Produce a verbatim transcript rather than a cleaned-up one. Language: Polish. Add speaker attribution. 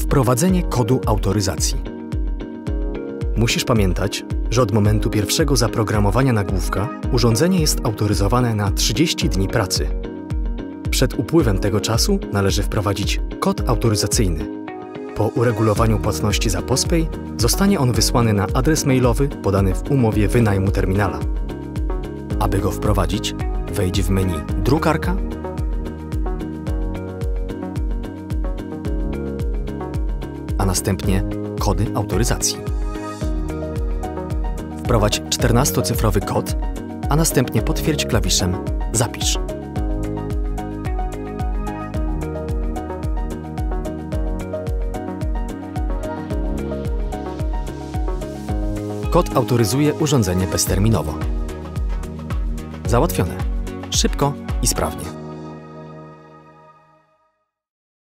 Speaker 1: Wprowadzenie kodu autoryzacji. Musisz pamiętać, że od momentu pierwszego zaprogramowania nagłówka urządzenie jest autoryzowane na trzydzieści dni pracy. Przed upływem tego czasu należy wprowadzić kod autoryzacyjny. Po uregulowaniu płatności za POSPay zostanie on wysłany na adres mailowy podany w umowie wynajmu terminala. Aby go wprowadzić, wejdź w menu Drukarka, a następnie Kody autoryzacji. Wprowadź czternastocyfrowy kod, a następnie potwierdź klawiszem Zapisz. Kod autoryzuje urządzenie bezterminowo. Załatwione. Szybko i sprawnie.